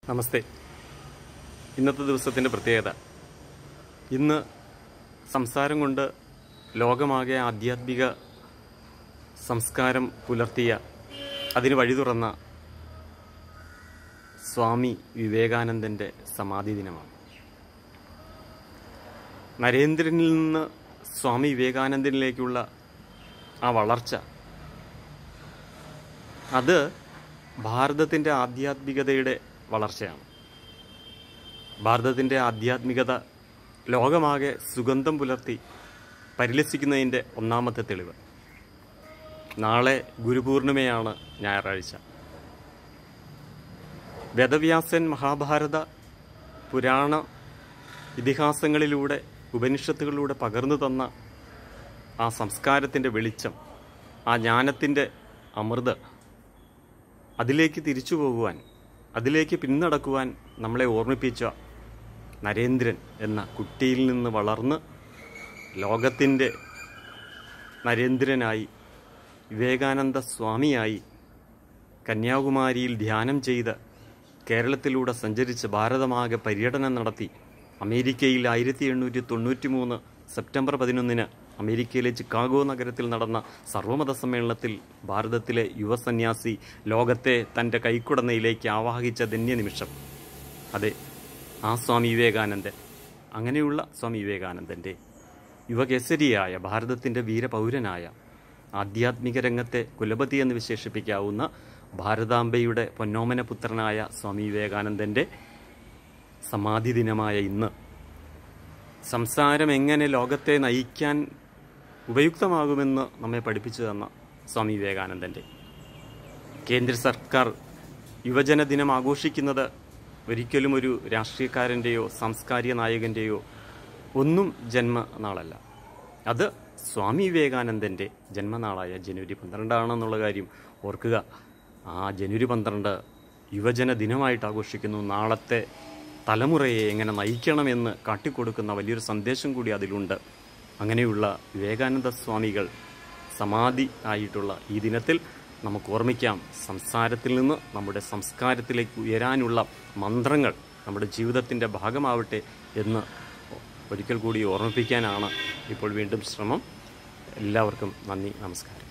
നമസ്തേ. ഇന്നത്തെ ദിവസത്തിൻ്റെ പ്രത്യേകത, ഇന്ന് സംസാരം കൊണ്ട് ലോകമാകെ ആധ്യാത്മിക സംസ്കാരം പുലർത്തിയ, അതിന് വഴി തുറന്ന സ്വാമി വിവേകാനന്ദൻ്റെ സമാധി ദിനമാണ്. നരേന്ദ്രനിൽ നിന്ന് സ്വാമി വിവേകാനന്ദനിലേക്കുള്ള ആ വളർച്ച, അത് ഭാരതത്തിൻ്റെ ആധ്യാത്മികതയുടെ വളർച്ചയാണ്. ഭാരതത്തിൻ്റെ ആധ്യാത്മികത ലോകമാകെ സുഗന്ധം പുലർത്തി പരിലസിക്കുന്നതിൻ്റെ ഒന്നാമത്തെ തെളിവ്. നാളെ ഗുരുപൂർണിമയാണ്, ഞായറാഴ്ച. വേദവ്യാസൻ മഹാഭാരത പുരാണ ഇതിഹാസങ്ങളിലൂടെ, ഉപനിഷത്തുകളിലൂടെ പകർന്നു തന്ന ആ സംസ്കാരത്തിൻ്റെ വെളിച്ചം, ആ ജ്ഞാനത്തിൻ്റെ അമൃത്, അതിലേക്ക് തിരിച്ചു പോകുവാൻ, അതിലേക്ക് പിന്നടക്കുവാൻ നമ്മളെ ഓർമ്മിപ്പിച്ച നരേന്ദ്രൻ എന്ന കുട്ടിയിൽ നിന്ന് വളർന്ന് ലോകത്തിൻ്റെ നരേന്ദ്രനായി, വിവേകാനന്ദ സ്വാമിയായി, കന്യാകുമാരിയിൽ ധ്യാനം ചെയ്ത് കേരളത്തിലൂടെ സഞ്ചരിച്ച് ഭാരതമാകെ പര്യടനം നടത്തി അമേരിക്കയിൽ 1893 സെപ്റ്റംബർ 11 അമേരിക്കയിലെ ചിക്കാഗോ നഗരത്തിൽ നടന്ന സർവമത സമ്മേളനത്തിൽ ഭാരതത്തിലെ യുവസന്യാസി ലോകത്തെ തൻ്റെ കൈക്കുടന്നയിലേക്ക് ആവാഹിച്ച ധന്യനിമിഷം. അതെ, ആ സ്വാമി വിവേകാനന്ദൻ, അങ്ങനെയുള്ള സ്വാമി വിവേകാനന്ദൻ്റെ യുവകേസരിയായ, ഭാരതത്തിൻ്റെ വീരപൗരനായ, ആധ്യാത്മിക രംഗത്തെ കുലപതി എന്ന് വിശേഷിപ്പിക്കാവുന്ന ഭാരതാംബയുടെ പൊന്നോമന പുത്രനായ സ്വാമി വിവേകാനന്ദൻ്റെ സമാധി ദിനമായ ഇന്ന് സംസാരം എങ്ങനെ ലോകത്തെ നയിക്കാൻ ഉപയുക്തമാകുമെന്ന് നമ്മെ പഠിപ്പിച്ചു തന്ന സ്വാമി വിവേകാനന്ദൻ്റെ കേന്ദ്ര സർക്കാർ യുവജന ദിനം ആഘോഷിക്കുന്നത് ഒരിക്കലും ഒരു രാഷ്ട്രീയക്കാരൻ്റെയോ സാംസ്കാരിക നായകൻ്റെയോ ഒന്നും ജന്മനാളല്ല. അത് സ്വാമി വിവേകാനന്ദൻ്റെ ജന്മനാളായ ജനുവരി 12 കാര്യം ഓർക്കുക. ആ ജനുവരി 12 യുവജന ദിനമായിട്ട് ആഘോഷിക്കുന്നു. നാളത്തെ തലമുറയെ എങ്ങനെ നയിക്കണമെന്ന് കാട്ടിക്കൊടുക്കുന്ന വലിയൊരു സന്ദേശം കൂടി അതിലുണ്ട്. അങ്ങനെയുള്ള വിവേകാനന്ദ സ്വാമികൾ സമാധി ആയിട്ടുള്ള ഈ ദിനത്തിൽ നമുക്ക് ഓർമ്മിക്കാം, സംസാരത്തിൽ നിന്ന് നമ്മുടെ സംസ്കാരത്തിലേക്ക് ഉയരാനുള്ള മന്ത്രങ്ങൾ നമ്മുടെ ജീവിതത്തിൻ്റെ ഭാഗമാവട്ടെ എന്ന് ഒരിക്കൽ കൂടി ഓർമ്മിപ്പിക്കാനാണ് ഇപ്പോൾ വീണ്ടും ശ്രമം. എല്ലാവർക്കും നന്ദി, നമസ്കാരം.